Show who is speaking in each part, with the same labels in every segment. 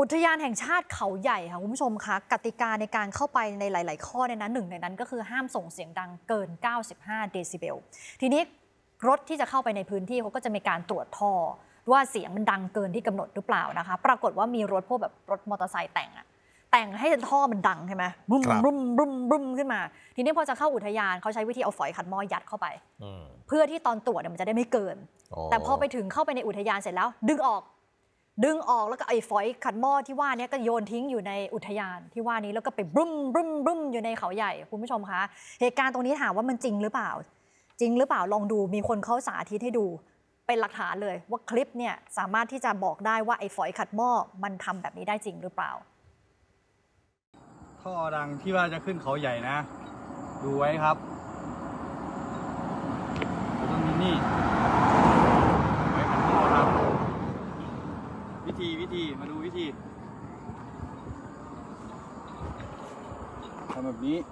Speaker 1: อุทยานแห่งชาติเขาใหญ่ค่ะคุณผู้ชมคะกติกาในการเข้าไปในหลายๆข้อในนั้นหนึ่งในนั้นก็คือห้ามส่งเสียงดังเกิน95เดซิเบลทีนี้รถที่จะเข้าไปในพื้นที่เขาก็จะมีการตรวจท่อว่าเสียงมันดังเกินที่กำหนดหรือเปล่านะคะปรากฏว่ามีรถพวกแบบรถมอเตอร์ไซค์แต่งให้ท่อมันดังใช่ไหมบึ้มบึ้มบึ้มบึ้มขึ้นมาทีนี้พอจะเข้าอุทยานเขาใช้วิธีเอาฝอยขัดหม้อยัดเข้าไปเพื่อที่ตอนตรวจมันจะได้ไม่เกินแต่พอไปถึงเข้าไปในอุทยานเสร็จแล้วดึงออกแล้วก็ไอ้ฝอยขัดหม้อที่ว่านี้ก็โยนทิ้งอยู่ในอุทยานที่ว่านี้แล้วก็ไปบึ้มบึ้มบึ้มอยู่ในเขาใหญ่คุณผู้ชมคะเหตุการณ์ตรงนี้ถามว่ามันจริงหรือเปล่าลองดูมีคนเขาสาธิตให้ดูเป็นหลักฐานเลยว่าคลิปเนี่ยสามารถที่จะบอกได้ว่าไอ้ฝอยขัดหม้อมันทำแบบนี้ได้จริงหรือเปล่า
Speaker 2: ท่อดังที่ว่าจะขึ้นเขาใหญ่นะดูไว้ครับตรงนี้นี่ไว้ขัดหม้อครับวิธีมาดูวิธีทำแบบนี้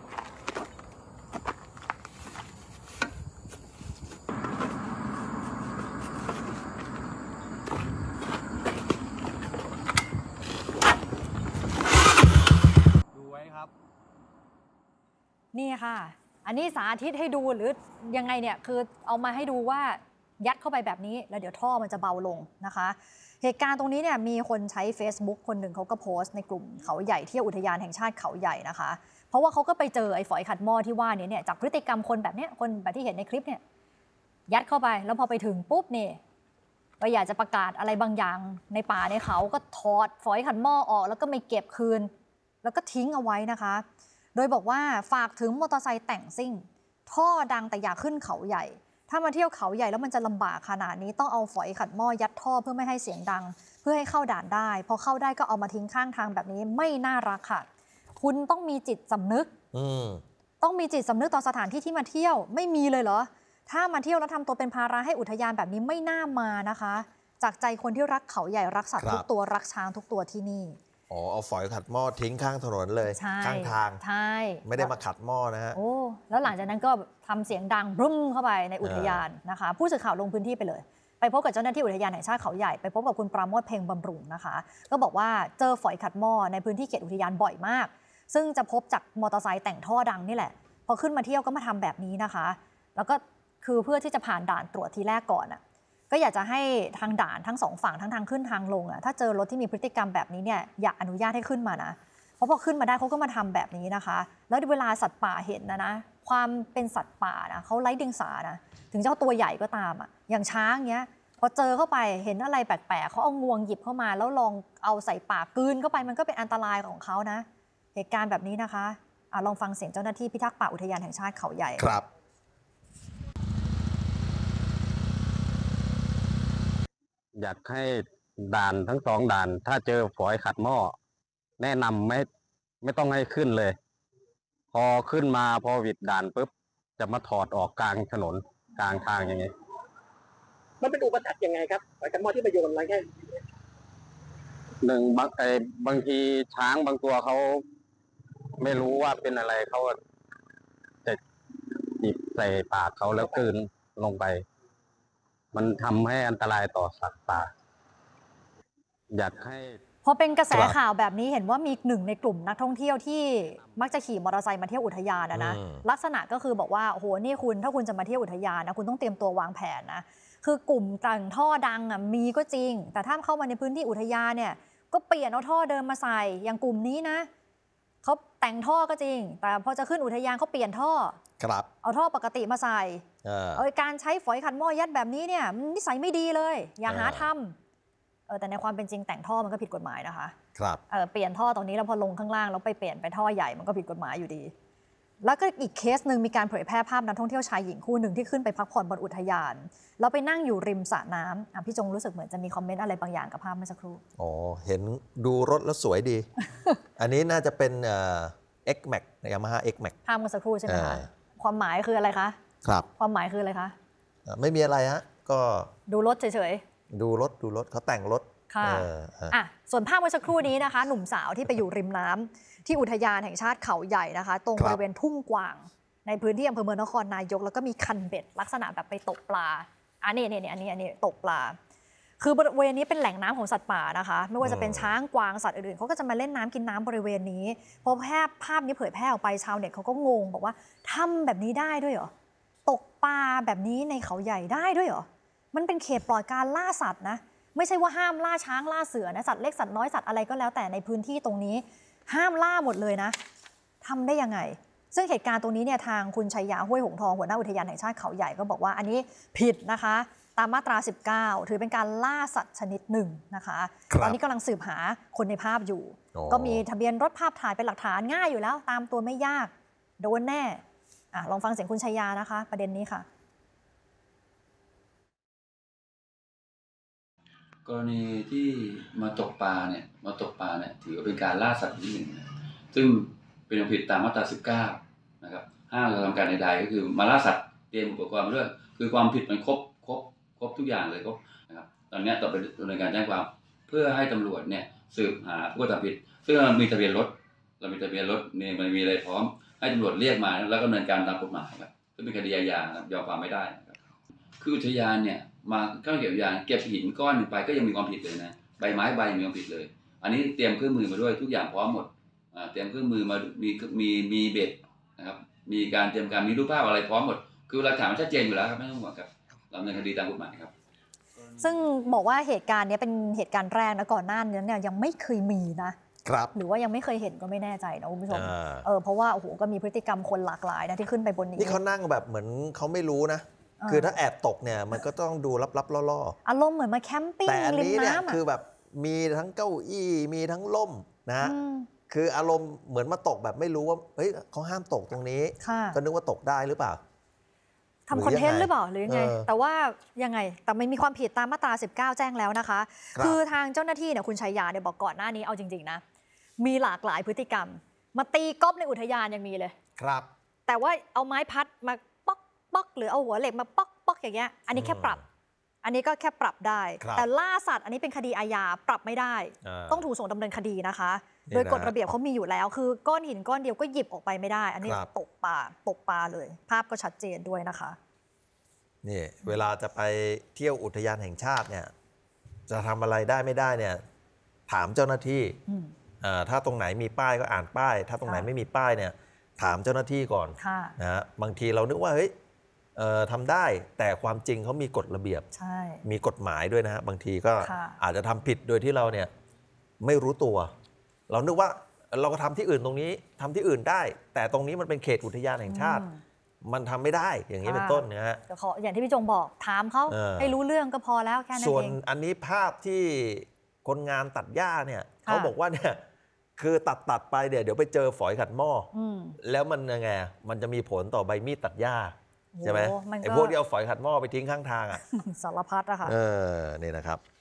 Speaker 2: ดูไว้ครับ
Speaker 1: นี่ค่ะอันนี้สาธิตให้ดูหรือยังไงเนี่ยคือเอามาให้ดูว่ายัดเข้าไปแบบนี้แล้วเดี๋ยวท่อมันจะเบาลงนะคะเหตุการณ์ตรงนี้เนี่ยมีคนใช้ Facebook คนหนึ่งเขาก็โพสต์ในกลุ่มเขาใหญ่เที่ยวอุทยานแห่งชาติเขาใหญ่นะคะเพราะว่าเขาก็ไปเจอไอ้ฝอยขัดหม้อที่ว่านี้เนี่ยจากพฤติกรรมคนแบบนี้คนแบบที่เห็นในคลิปเนี่ยยัดเข้าไปแล้วพอไปถึงปุ๊บเนี่ยก็อยากจะประกาศอะไรบางอย่างในป่าในเขาก็ถอดฝอยขัดหม้อออกแล้วก็ไม่เก็บคืนแล้วก็ทิ้งเอาไว้นะคะโดยบอกว่าฝากถึงมอเตอร์ไซค์แต่งซิ่งท่อดังแต่อย่าขึ้นเขาใหญ่ถ้ามาเที่ยวเขาใหญ่แล้วมันจะลำบากขนาดนี้ต้องเอาฝอยขัดหม้อยัดท่อเพื่อไม่ให้เสียงดังเพื่อให้เข้าด่านได้พอเข้าได้ก็เอามาทิ้งข้างทางแบบนี้ไม่น่ารักค่ะคุณต้องมีจิตสำนึกต้องมีจิตสำนึกต่อสถานที่ที่มาเที่ยวไม่มีเลยเหรอถ้ามาเที่ยวแล้วทำตัวเป็นภาระให้อุทยานแบบนี้ไม่น่ามานะคะจากใจคนที่รักเขาใหญ่รักสัตว์ทุกตัวรักช้างทุกตัวที่นี่
Speaker 3: เอาฝอยขัดหม้อทิ้งข้างถนนเลยข้างทาง
Speaker 1: ใช่
Speaker 3: ไม่ได้มาขัดหม้อนะฮะ
Speaker 1: แล้วหลังจากนั้นก็ทำเสียงดังบึ้มเข้าไปในอุทยานนะคะผู้สื่อข่าวลงพื้นที่ไปเลยไปพบกับเจ้าหน้าที่อุทยานแห่งชาติเขาใหญ่ไปพบกับคุณปราโมทเพ็งบำรุงนะคะก็บอกว่าเจอฝอยขัดหม้อในพื้นที่เขตอุทยานบ่อยมากซึ่งจะพบจากมอเตอร์ไซค์แต่งท่อดังนี่แหละพอขึ้นมาเที่ยวก็มาทำแบบนี้นะคะแล้วก็คือเพื่อที่จะผ่านด่านตรวจทีแรกก่อนก็อยากจะให้ทางด่านทั้งสองฝั่งทั้งทางขึ้นทางลงถ้าเจอรถที่มีพฤติกรรมแบบนี้เนี่ยอย่าอนุญาตให้ขึ้นมานะเพราะพอขึ้นมาได้เขาก็มาทำแบบนี้นะคะแล้วเวลาสัตว์ป่าเห็นนะความเป็นสัตว์ป่านะเขาไร้เดียงสานะถึงเจ้าตัวใหญ่ก็ตามอย่างช้างเงี้ยพอเจอเข้าไปเห็นอะไรแปลกๆเขาเอางวงหยิบเข้ามาแล้วลองเอาใส่ปากกลืนเข้าไปมันก็เป็นอันตรายของเขานะเหตุการณ์แบบนี้นะคะลองฟังเสียงเจ้าหน้าที่พิทักษ์ป่าอุทยานแห่งชาติเขาใหญ่
Speaker 3: ครับ
Speaker 4: อยากให้ด่านทั้ง2 ด่านถ้าเจอฝอยขัดหม้อแนะนำไม่ต้องให้ขึ้นเลยพอขึ้นมาพอวิดด่านปุ๊บจะมาถอดออกกลางถนนกลางทางยังไง
Speaker 5: มันเป็นอุปสรรคยังไงครับฝอยขัดหม้อที่มาโยนอะไรแค่
Speaker 4: บางทีช้างบางตัวเขาไม่รู้ว่าเป็นอะไรเขาจะหยิบใส่ปากเขาแล้วกลืนลงไปมันทำให้อันตรายต่อสัตว์ป่าอยากให้
Speaker 1: พอเป็นกระแสข่าวแบบนี้เห็นว่ามีหนึ่งในกลุ่มนักท่องเที่ยวที่มักจะขี่มอเตอร์ไซค์มาเที่ยวอุทยานนะลักษณะก็คือบอกว่าโอ้โหนี่คุณถ้าคุณจะมาเที่ยวอุทยานนะคุณต้องเตรียมตัววางแผนนะคือกลุ่มแต่งท่อดังมีก็จริงแต่ถ้าเข้ามาในพื้นที่อุทยานเนี่ยก็เปลี่ยนเอาท่อเดิมมาใส่อย่างกลุ่มนี้นะเขาแต่งท่อก็จริงแต่พอจะขึ้นอุทยานเขาเปลี่ยนท่อเอาท่อปกติมาใส่การใช้ฝอยขัดหม้อยัดแบบนี้เนี่ยนิสัยไม่ดีเลยอย่าหาทำแต่ในความเป็นจริงแต่งท่อมันก็ผิดกฎหมายนะคะเปลี่ยนท่อตรงนี้แล้วพอลงข้างล่างแล้วไปเปลี่ยนไปท่อใหญ่มันก็ผิดกฎหมายอยู่ดีแล้วก็อีกเคสหนึ่งมีการเผยแพร่ภาพนักท่องเที่ยวชายหญิงคู่หนึ่งที่ขึ้นไปพักผ่อนบนอุทยานแล้วไปนั่งอยู่ริมสระน้ำพี่จงรู้สึกเหมือนจะมีคอมเมนต์อะไรบางอย่างกับภาพเมื่อสักครู่
Speaker 3: เห็นดูรถแล้วสวยดี อันนี้น่าจะเป็นX-Max ยามาฮ่า X-Max
Speaker 1: ภาพเมื่อสักครู่ใช่ไหมคะความหมายคืออะไรคะ
Speaker 3: ครับ
Speaker 1: ความหมายคืออะไรคะ
Speaker 3: ไม่มีอะไรฮะก็
Speaker 1: ดูรถเฉย
Speaker 3: ๆดูรถเขาแต่งรถ
Speaker 1: ค่ะส่วนภาพเมื่อสักครู่นี้นะคะหนุ่มสาวที่ไปอยู่ริมน้ำที่อุทยานแห่งชาติเขาใหญ่นะคะตรงบริเวณทุ่งกวางในพื้นที่อำเภอเมืองนครนายกแล้วก็มีคันเบ็ดลักษณะแบบไปตกปลาอันนี้ตกปลาคือบริเวณนี้เป็นแหล่งน้ำของสัตว์ป่านะคะ ไม่ว่าจะเป็นช้างกวางสัตว์อื่นๆเขาก็จะมาเล่นน้ำกินน้ำบริเวณนี้พอภาพนี้เผยแพร่ออกไปชาวเน็ตเขาก็งงบอกว่าทำแบบนี้ได้ด้วยเหรอตกปลาแบบนี้ในเขาใหญ่ได้ด้วยเหรอมันเป็นเขตปลอดการล่าสัตว์นะไม่ใช่ว่าห้ามล่าช้างล่าเสือนะสัตว์เล็กสัตว์น้อยสัตว์อะไรก็แล้วแต่ในพื้นที่ตรงนี้ห้ามล่าหมดเลยนะทำได้ยังไงซึ่งเหตุการณ์ตรงนี้เนี่ยทางคุณชัยยาห้วยหงทองหัวหน้าอุทยานแห่งชาติเขาใหญ่ก็บอกว่าอันนี้ผิดนะคะตามมาตรา 19 ถือเป็นการล่าสัตว์ชนิดหนึ่งนะคะตอนนี้กำลังสืบหาคนในภาพอยู่ก็มีทะเบียนรถภาพถ่ายเป็นหลักฐานง่ายอยู่แล้วตามตัวไม่ยากโดนแน่ลองฟังเสียงคุณชัยยานะคะประเด็นนี้ค่ะ
Speaker 6: กรณีที่มาตกปลาเนี่ยถือเป็นการล่าสัตว์ชนิดหนึ่งซึ่งเป็นความผิดตามมาตรา 19 นะครับห้ามกระทำการใดๆก็คือมาล่าสัตว์เตรียมอุปกรณ์มาด้วยคือความผิดมันครบทุกอย่างเลยนะครับตอนนี้ต่อไปดำเนินการแจ้งความเพื่อให้ตำรวจเนี่ยสืบหาผู้กระทำผิดซึ่งเรามีทะเบียนรถเนี่ยมันมีอะไรพร้อมให้ตำรวจเรียกมาแล้วก็ดำเนินการตามกฎหมายครับซึ่งเป็นคดีอาญายอมความไม่ได้ครับคืออุทยานเนี่ยมาเข้าเก็บอุทยานเก็บหินก้อนหนึ่งไปก็ยังมีความผิดเลยนะใบไม้ใบมีความผิดเลยอันนี้เตรียมเครื่องมือมาด้วยทุกอย่างพร้อมหมดเตรียมเครื่องมือมามีเบ็ดนะครับมีการเตรียมการมีรูปภาพอะไรพร้อมหมดคือหลักฐานมันชัดเจนอยู่แล้วครับไม่ต้องห่วงครับดำเนินคดีตามกฎหมายครับ
Speaker 1: ซึ่งบอกว่าเหตุการณ์นี้เป็นเหตุการณ์แรกนะก่อนหน้านี้เนี่ยยังไม่เคยมีนะครับหรือว่ายังไม่เคยเห็นก็ไม่แน่ใจนะคุณผู้ชมเพราะว่าโอ้โหก็มีพฤติกรรมคนหลากหลายนะที่ขึ้นไปบนนี้
Speaker 3: นี่เขานั่งแบบเหมือนเขาไม่รู้นะคือถ้าแอบตกเนี่ยมันก็ต้องดูลับๆล่อ
Speaker 1: ๆอารมณ์เหมือนมาแคมปิ้งริมน้ำ
Speaker 3: คือแบบมีทั้งเก้าอี้มีทั้งล่มนะคืออารมณ์เหมือนมาตกแบบไม่รู้ว่าเฮ้ยเขาห้ามตกตรงนี้ก็นึกว่าตกได้หรือเปล่า
Speaker 1: ทำคอนเทนต์หรือเปล่าหรือยังไงแต่ว่ายังไงแต่มันมีความผิดตามมาตรา 19 แจ้งแล้วนะคะคือทางเจ้าหน้าที่เนี่ยคุณชัยยาเนี่ยบอกก่อนหน้านี้เอาจริงๆนะมีหลากหลายพฤติกรรมมาตีก๊อบในอุทยานยังมีเลย
Speaker 3: ครับ
Speaker 1: แต่ว่าเอาไม้พัดมาป๊อกหรือเอาหัวเหล็กมาป๊อกอย่างเงี้ยอันนี้แค่ปรับอันนี้ก็แค่ปรับได้แต่ล่าสัตว์อันนี้เป็นคดีอาญาปรับไม่ได้ต้องถูกส่งดำเนินคดีนะคะโดยกฎระเบียบเขามีอยู่แล้วคือก้อนหินก้อนเดียวก็หยิบออกไปไม่ได้อันนี้ตกปลาเลยภาพก็ชัดเจนด้วยนะคะ
Speaker 3: นี่เวลาจะไปเที่ยวอุทยานแห่งชาติเนี่ยจะทำอะไรได้ไม่ได้เนี่ยถามเจ้าหน้าที่ถ้าตรงไหนมีป้ายก็อ่านป้ายถ้าตรงไหนไม่มีป้ายเนี่ยถามเจ้าหน้าที่ก่อนนะฮะบางทีเรานึกว่าเฮ้ยทำได้แต่ความจริงเขามีกฎระเบียบมีกฎหมายด้วยนะฮะบางทีก็อาจจะทำผิดโดยที่เราเนี่ยไม่รู้ตัวเรานึกว่าเราก็ทำที่อื่นตรงนี้ทำที่อื่นได้แต่ตรงนี้มันเป็นเขตอุทยานแห่งชาติมันทำไม่ได้อย่างนี้เป็นต้นนะฮะ
Speaker 1: อย่างที่พี่จงบอกถามเขาให้รู้เรื่องก็พอแล้วแค่นั้นเอง
Speaker 3: ส่วนอันนี้ภาพที่คนงานตัดหญ้าเนี่ยเขาบอกว่าเนี่ยคือตัดไปเดี๋ยวไปเจอฝอยขัดหม้อแล้วมันยังไงมันจะมีผลต่อใบมีดตัดหญ้าใช่ไหมไอ้พวกที่เอาฝอยขัดหม้อไปทิ้งข้างทางอ่ะ
Speaker 1: สารพัดอะค่ะ
Speaker 3: นี่นะครับ